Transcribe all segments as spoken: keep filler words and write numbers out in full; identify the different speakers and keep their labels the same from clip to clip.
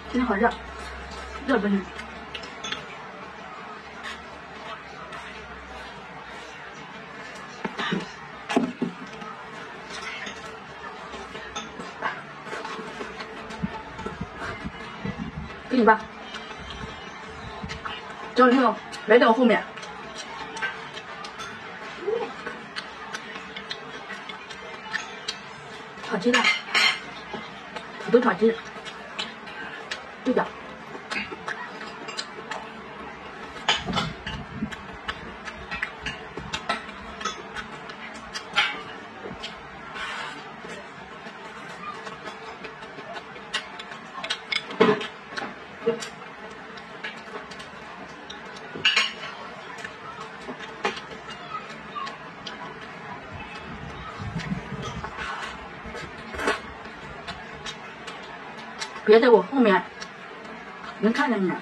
Speaker 1: 今天好热，热不行。给你吧，就是那个埋到后面。炒鸡蛋，土豆炒鸡，对的。别在我后面，能看见你。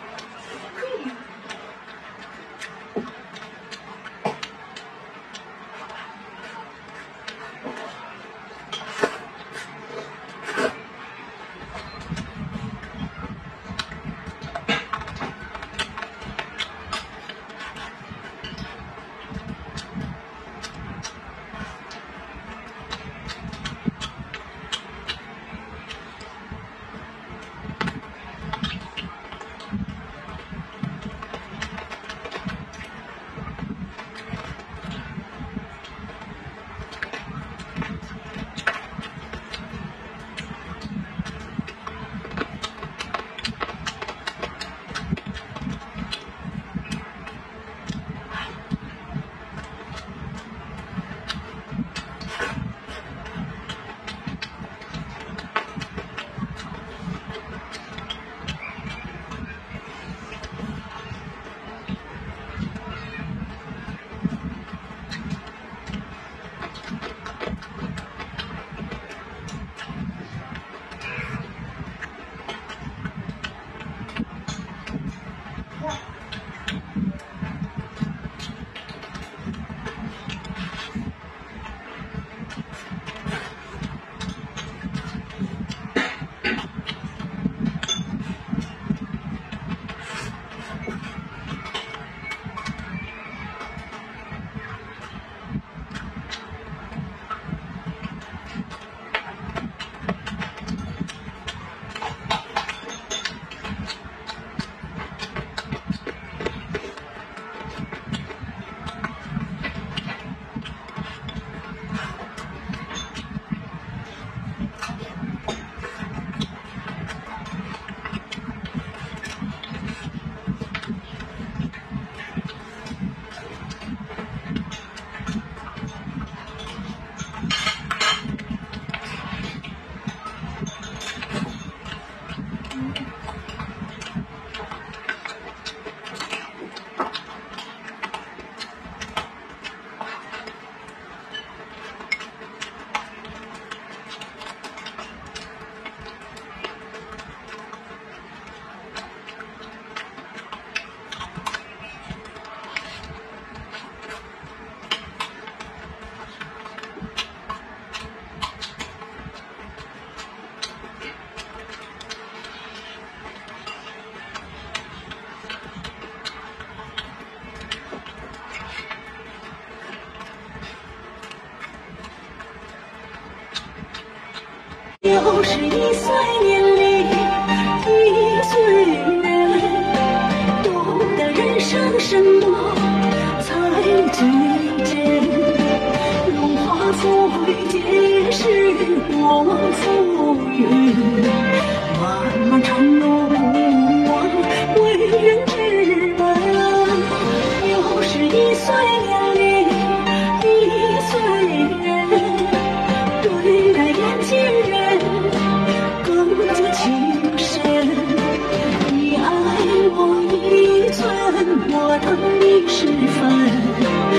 Speaker 2: 又是一岁年里一岁人，懂得人生什么才最真，荣华富贵皆是我浮云，漫漫长路不忘为人之本。又是一岁年里一岁人，对待眼前人更加情深，你爱我一寸，我疼你十分，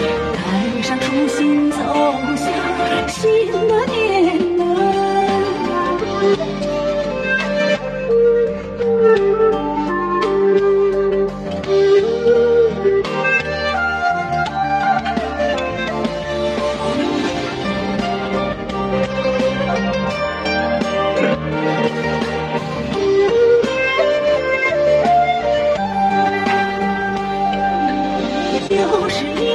Speaker 2: 带上初心走向新的年轮。 就是一